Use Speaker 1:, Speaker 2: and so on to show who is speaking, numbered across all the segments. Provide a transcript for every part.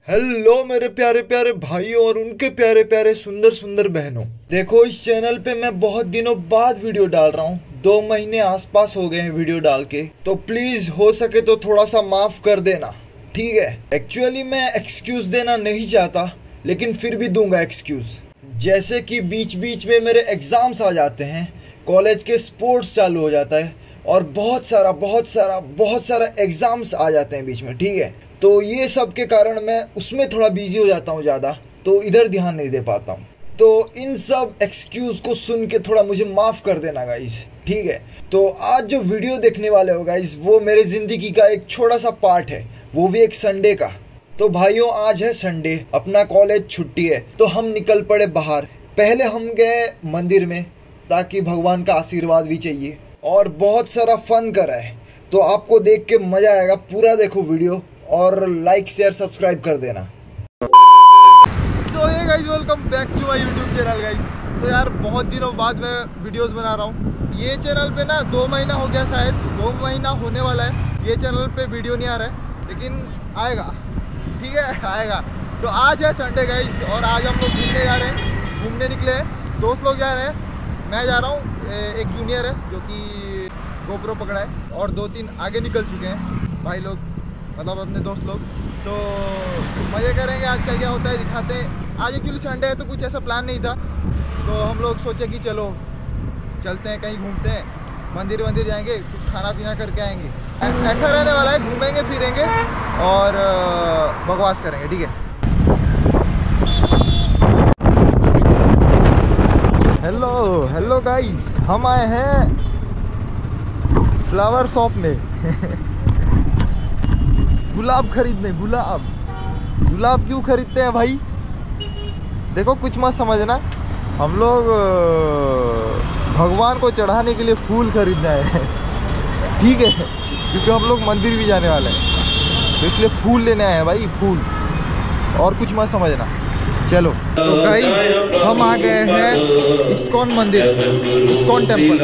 Speaker 1: Hello मेरे प्यारे प्यारे भाइयों और उनके प्यारे प्यारे सुंदर सुंदर बहनों। देखो इस चैनल पे मैं बहुत दिनों बाद वीडियो डाल रहा हूँ। 2 महीने आसपास हो गए हैं वीडियो डाल के, तो प्लीज हो सके तो थोड़ा सा माफ कर देना, ठीक है। एक्चुअली मैं एक्सक्यूज देना नहीं चाहता, लेकिन फिर भी दूंगा एक्सक्यूज। जैसे कि बीच बीच में मेरे एग्जाम्स आ जाते हैं, कॉलेज के स्पोर्ट्स चालू हो जाता है और बहुत सारा एग्जाम्स आ जाते हैं बीच में, ठीक है। तो ये सब के कारण मैं उसमें थोड़ा बिजी हो जाता हूँ ज़्यादा, तो इधर ध्यान नहीं दे पाता हूँ। तो इन सब एक्सक्यूज को सुन के थोड़ा मुझे माफ़ कर देना गाइस, ठीक है। तो आज जो वीडियो देखने वाले हो गाइस, वो मेरे ज़िंदगी का एक छोटा सा पार्ट है, वो भी एक संडे का। तो भाइयों आज है संडे, अपना कॉलेज छुट्टी है, तो हम निकल पड़े बाहर। पहले हम गए मंदिर में, ताकि भगवान का आशीर्वाद भी चाहिए, और बहुत सारा फन करा है। तो आपको देख के मज़ा आएगा, पूरा देखो वीडियो और लाइक शेयर सब्सक्राइब कर देना।
Speaker 2: सो ये guys welcome back to my YouTube channel guys. तो यार बहुत दिनों बाद मैं वीडियोस बना रहा हूँ। ये चैनल पे ना 2 महीना हो गया, शायद 2 महीना होने वाला है ये चैनल पे वीडियो नहीं आ रहा है, लेकिन आएगा, ठीक है आएगा। तो आज है संडे गाइस और आज हम लोग घूमने जा रहे हैं, घूमने निकले हैं, दोस्त लोग जा रहे हैं, मैं जा रहा हूँ, एक जूनियर है जो कि गोप्रो पकड़ा है, और 2-3 आगे निकल चुके हैं भाई लोग, मतलब अपने दोस्त लोग। तो मज़े करेंगे, आज का क्या होता है दिखाते हैं। आज एक्चुअली संडे है तो कुछ ऐसा प्लान नहीं था, तो हम लोग सोचे कि चलो चलते हैं कहीं घूमते हैं, मंदिर जाएंगे, कुछ खाना पीना करके आएंगे। ऐसा रहने वाला है, घूमेंगे फिरेंगे और बकवास करेंगे, ठीक है। हेलो गाइस, हम आए हैं फ्लावर शॉप में गुलाब खरीदने। गुलाब क्यों खरीदते हैं भाई? देखो कुछ मत समझना, हम लोग भगवान को चढ़ाने के लिए फूल खरीदना है ठीक है, क्योंकि हम लोग मंदिर भी जाने वाले हैं, तो इसलिए फूल लेने आए हैं भाई, फूल, और कुछ मत समझना। चलो तो गाइस हम आ गए हैं इस्कॉन मंदिर, इस्कॉन टेम्पल।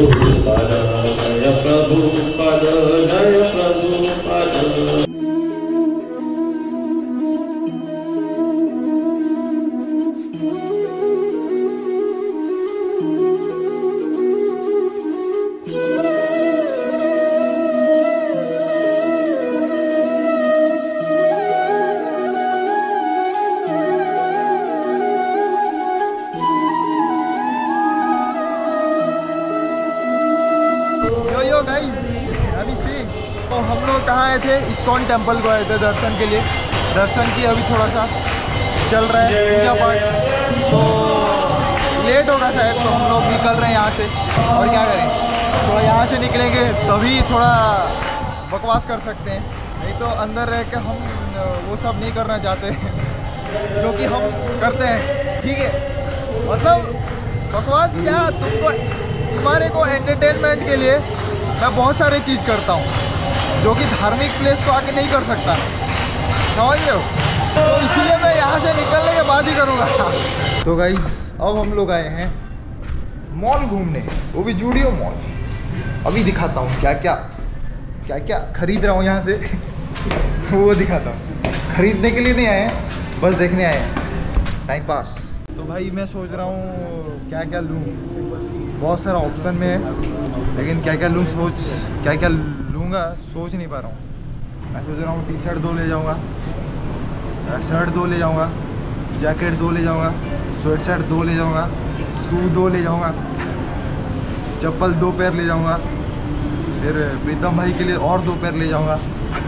Speaker 2: तो हम लोग कहाँ आए थे? इस्कॉन टेम्पल को आए थे दर्शन के लिए। दर्शन की अभी थोड़ा सा चल रहा है पूजा पाठ, तो लेट होगा शायद, तो हम लोग निकल रहे हैं यहाँ से। और क्या करें, थोड़ा यहाँ से निकलेंगे तभी थोड़ा बकवास कर सकते हैं, नहीं तो अंदर रह के हम वो सब नहीं करना चाहते जो कि हम करते हैं, ठीक है। मतलब बकवास क्या, तुम्हारे को एंटरटेनमेंट के लिए मैं बहुत सारी चीज़ करता हूँ जो कि धार्मिक प्लेस को आके नहीं कर सकता, समझ रहे हो? तो इसलिए मैं यहाँ से निकलने के बाद ही करूँगा। तो गाइस अब हम लोग आए हैं मॉल घूमने, वो भी जूडियो मॉल। अभी दिखाता हूँ क्या क्या खरीद रहा हूँ यहाँ से वो दिखाता हूँ। खरीदने के लिए नहीं आए हैं, बस देखने आए हैं, टाइम पास। तो भाई मैं सोच रहा हूँ क्या क्या लूँ, बहुत सारा ऑप्शन में है, लेकिन क्या क्या लूँ लूँगा सोच नहीं पा रहा हूँ। मैं सोच रहा हूँ टी शर्ट 2 ले जाऊँगा, शर्ट 2 ले जाऊँगा, जैकेट 2 ले जाऊँगा, स्वेट शर्ट 2 ले जाऊँगा, शू 2 ले जाऊँगा, चप्पल 2 पेयर ले जाऊँगा, फिर प्रीतम भाई के लिए और 2 पेयर ले जाऊँगा,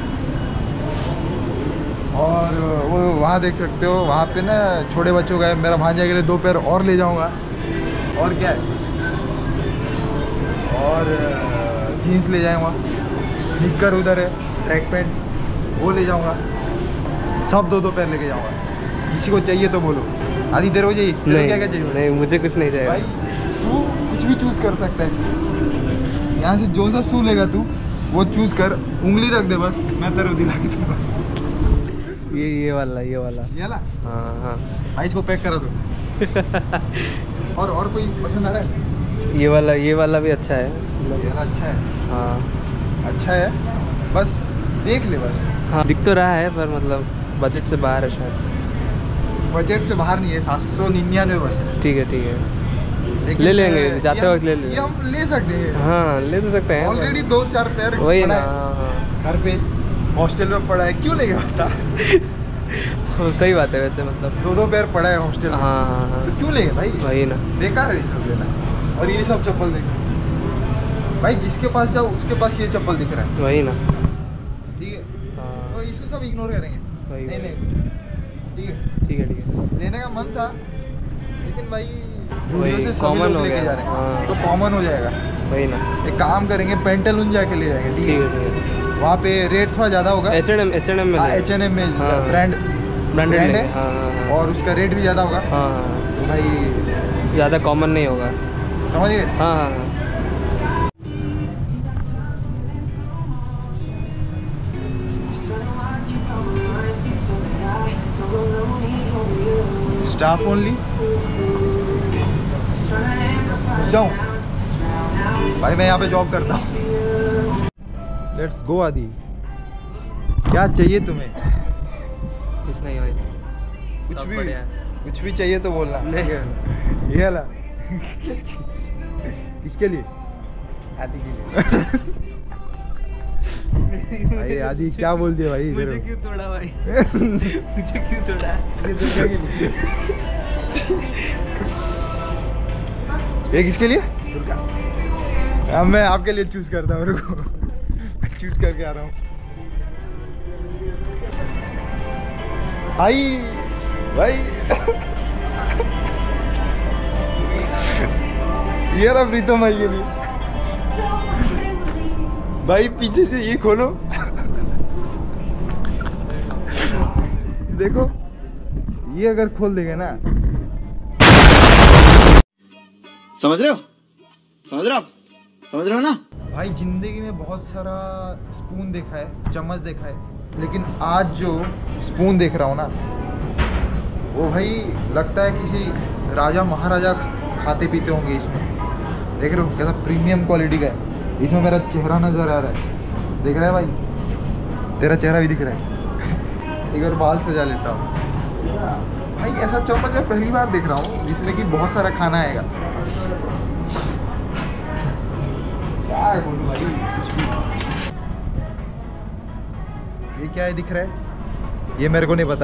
Speaker 2: और वो वहाँ देख सकते हो, वहाँ पे ना छोटे बच्चों का है, मेरा भांजा के लिए 2 पेयर और ले जाऊँगा। और क्या है, और जीन्स ले जाऊँगा, निक्कर उधर है, ट्रैक पैंट वो ले जाऊँगा, सब 2-2 पेयर लेके जाऊँगा। किसी को चाहिए तो बोलो। आधी देर हो जाइए, क्या चाहिए?
Speaker 3: नहीं मुझे कुछ नहीं चाहिए
Speaker 2: भाई। शू कुछ भी चूज़ कर सकता है, यहाँ से जो सा शू लेगा तू वो चूज़ कर, उंगली रख दे बस, मैं तेरे दिला के दूँगा।
Speaker 3: ये वाला हाँ
Speaker 2: भाई इसको पैक करा दो। और कोई पसंद आ रहा है?
Speaker 3: ये वाला भी अच्छा है,
Speaker 2: ये वाला अच्छा है,
Speaker 3: हाँ
Speaker 2: अच्छा है, बस देख ले बस।
Speaker 3: हाँ दिख तो रहा है, पर मतलब बजट से बाहर है शायद।
Speaker 2: बजट से बाहर नहीं है, 799 बस है।
Speaker 3: ठीक है ठीक है,
Speaker 2: लेकिन
Speaker 3: ले लेंगे, जाते वक्त ले
Speaker 2: ये
Speaker 3: लेंगे।
Speaker 2: हम ले सकते हैं।
Speaker 3: हाँ ले तो सकते हैं,
Speaker 2: ऑलरेडी 2-4 पैर
Speaker 3: वही
Speaker 2: पड़ा
Speaker 3: ना।
Speaker 2: है
Speaker 3: हाँ
Speaker 2: घर पे, हॉस्टल में पड़ा है, क्यों लेगा बता।
Speaker 3: हाँ सही बात है वैसे, मतलब
Speaker 2: 2-2 पैर पड़ा है हॉस्टल में,
Speaker 3: हाँ हाँ हाँ
Speaker 2: तो क्यों लेंगे भाई,
Speaker 3: वही ना।
Speaker 2: बेकार है ये सब लेना। और ये सब चप्पल देखो भाई, जिसके पास जाओ उसके पास ये चप्पल दिख रहा है,
Speaker 3: वही ना।
Speaker 2: ठीक है,
Speaker 3: हाँ
Speaker 2: तो इसको सब इग्नोर करेंगे।
Speaker 3: वही
Speaker 2: नहीं
Speaker 3: वही।
Speaker 2: नहीं, ठीक है,
Speaker 3: ठीक है ठीक है।
Speaker 2: लेने का मन था लेकिन भाई
Speaker 3: वही,
Speaker 2: वीडियो से सभी
Speaker 3: common
Speaker 2: लोग
Speaker 3: हो
Speaker 2: लेके
Speaker 3: गया।
Speaker 2: जा रहे हैं,
Speaker 3: हाँ।
Speaker 2: तो कॉमन हो जाएगा।
Speaker 3: वही ना।
Speaker 2: एक काम करेंगे, पेंटालून जाके ले जाएंगे,
Speaker 3: ठीक
Speaker 2: ठीक
Speaker 3: है
Speaker 2: है।
Speaker 3: ठीक है।
Speaker 2: वहाँ पे रेट थोड़ा ज़्यादा होगा,
Speaker 3: H&M में
Speaker 2: H&M में
Speaker 3: हाँ।
Speaker 2: ब्रांड
Speaker 3: ब्रांडेड
Speaker 2: है,
Speaker 3: है। हाँ हाँ हाँ
Speaker 2: और उसका रेट भी ज़्यादा होगा,
Speaker 3: हाँ हाँ,
Speaker 2: तो भाई
Speaker 3: ज़्यादा कॉमन नहीं होगा।
Speaker 2: समझ गए।
Speaker 3: हाँ हाँ हाँ।
Speaker 2: स्टाफ ओनली जाऊँ भाई, मैं यहाँ पे जॉब करता हूँ। लेट्स गो आदि, क्या चाहिए तुम्हें?
Speaker 3: कुछ नहीं भाई,
Speaker 2: कुछ
Speaker 3: सब
Speaker 2: भी,
Speaker 3: बढ़िया है।
Speaker 2: कुछ भी चाहिए तो बोलना।
Speaker 3: नहीं।
Speaker 2: ये वाला किसके लिए? आदि के लिए। भाई आदि क्या बोल दिया भाई,
Speaker 3: मुझे क्यों तोड़ा भाई? मुझे क्यों तोड़ा?
Speaker 2: ये किसके लिए? अब मैं आपके लिए चूज करता हूँ, रुको चूज करके आ रहा हूँ। भाई भाई ये रहा प्रीतम भाई के लिए। भाई पीछे से ये खोलो देखो, ये अगर खोल देंगे ना,
Speaker 4: समझ रहे हो, समझ रहे हो आप, समझ रहे हो ना।
Speaker 2: भाई जिंदगी में बहुत सारा स्पून देखा है, चम्मच देखा है, लेकिन आज जो स्पून देख रहा हूँ ना, वो भाई लगता है किसी राजा महाराजा खाते पीते होंगे इसमें। देख रहे हो कैसा प्रीमियम क्वालिटी का है। इसमें मेरा चेहरा नज़र आ रहा है, देख रहा है भाई, तेरा चेहरा भी दिख रहा है। एक बार बाल सजा लेता हूँ भाई। ऐसा चम्मच मैं पहली बार देख रहा हूँ जिसमें कि बहुत सारा खाना आएगा। क्या है बोलूं भाई, कुछ भी। ये क्या है दिख रहा है, ये मेरे को नहीं पता।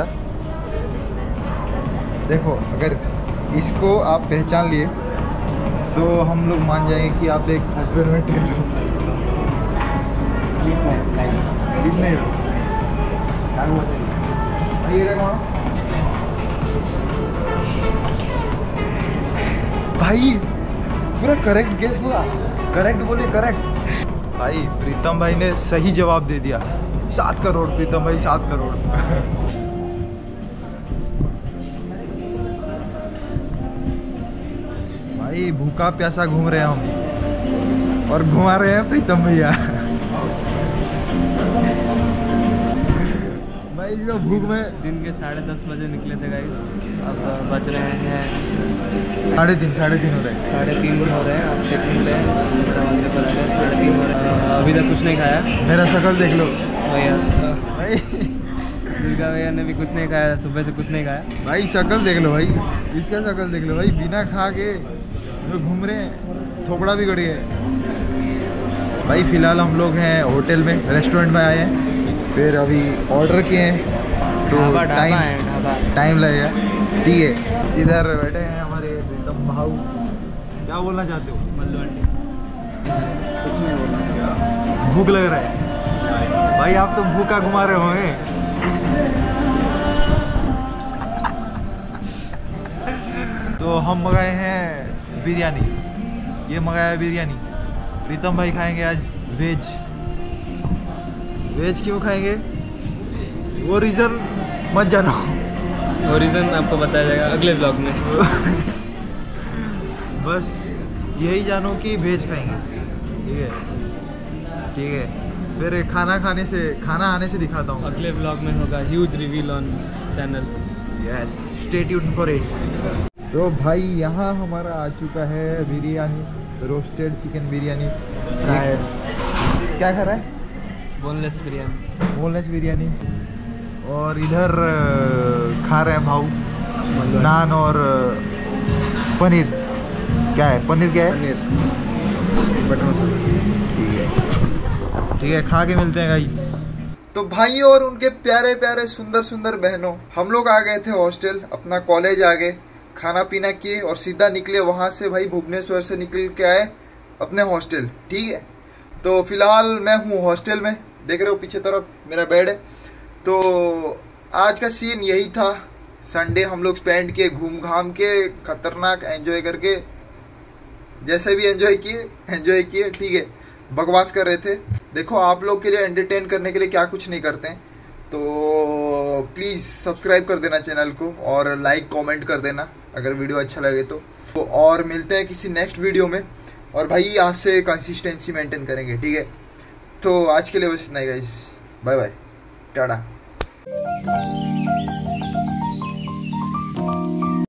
Speaker 2: देखो अगर इसको आप पहचान लिए तो हम लोग मान जाएंगे कि आप एक हस्बैंड में टेल हो। नहीं भाई, ये देखो भाई, पूरा करेक्ट गेस हुआ, करेक्ट बोले करेक्ट। भाई प्रीतम भाई ने सही जवाब दे दिया, 7 करोड़ प्रीतम भाई, 7 करोड़। भाई भूखा प्यासा घूम रहे हैं हम, और घुमा रहे हैं प्रीतम भैया। भाई जो भूख में
Speaker 3: दिन के 10:30 बजे निकले थे गाइस, अब बज रहे हैं
Speaker 2: 3:30 हो रहे हैं।
Speaker 3: 3:30 हो रहे हैं। आप देख सकते हैं 3:30 हो रहे हैं। अभी तक कुछ नहीं खाया
Speaker 2: मेरा शक्ल देख लो
Speaker 3: भैया।
Speaker 2: भाई,
Speaker 3: दुर्गा भैया ने भी कुछ नहीं खाया, सुबह से कुछ नहीं खाया।
Speaker 2: भाई शक्ल देख लो भाई, इसका शक्ल देख लो भाई, बिना खा के जो घूम रहे हैं, थोपड़ा भी गड़ी है। भाई फिलहाल हम लोग हैं होटल में, रेस्टोरेंट में आए हैं, फिर अभी ऑर्डर किए हैं तो टाइम लगेगा। ठीक है, इधर बैठे हैं हमारे प्रीतम भाऊ। क्या बोलना चाहते हो?
Speaker 3: मल्लू आंटी
Speaker 2: कुछ नहीं बोलना, भूख लग रहा है भाई, आप तो भूखा घुमा रहे होंगे। तो हम मंगाए हैं बिरयानी, ये मंगाया है बिरयानी। प्रीतम भाई खाएंगे आज वेज। वेज क्यों खाएंगे वो रीज़न मत जानो,
Speaker 3: वो रीज़न आपको बताया जाएगा अगले ब्लॉग में।
Speaker 2: बस यही जानो कि वेज खाएंगे, ठीक है ठीक है। फिर खाना आने से दिखाता हूँ।
Speaker 3: अगले ब्लॉग में होगा huge reveal on channel.
Speaker 2: Yes, stay tuned for it. तो भाई यहाँ हमारा आ चुका है बिरयानी, रोस्टेड चिकन बिरयानी। क्या खा रहा है?
Speaker 3: बोनलेस बिरयानी।
Speaker 2: बोनलेस बिरयानी। और इधर खा रहे हैं भाऊ नान और पनीर। क्या है पनीर? क्या है?
Speaker 3: पनीर बटर मसाला।
Speaker 2: ठीक है, खा के मिलते हैं गाइस।
Speaker 1: तो भाइयों और उनके प्यारे प्यारे सुंदर सुंदर बहनों, हम लोग आ गए थे हॉस्टल, अपना कॉलेज आ गए, खाना पीना किए और सीधा निकले वहाँ से भाई भुवनेश्वर से निकल के आए अपने हॉस्टल। ठीक है, तो फिलहाल मैं हूँ हॉस्टल में, देख रहे हो पीछे तरफ मेरा बेड है। तो आज का सीन यही था। संडे हम लोग स्पेंड किए घूम घाम के, खतरनाक एंजॉय करके, जैसे भी एंजॉय किए। ठीक है, बकवास कर रहे थे। देखो आप लोग के लिए एंटरटेन करने के लिए क्या कुछ नहीं करते हैं, तो प्लीज़ सब्सक्राइब कर देना चैनल को और लाइक कमेंट कर देना अगर वीडियो अच्छा लगे तो। और मिलते हैं किसी नेक्स्ट वीडियो में, और भाई यहाँ से कंसिस्टेंसी मेंटेन करेंगे। ठीक है, तो आज के लिए बस इतना ही गाइस, बाय बाय, टाटा।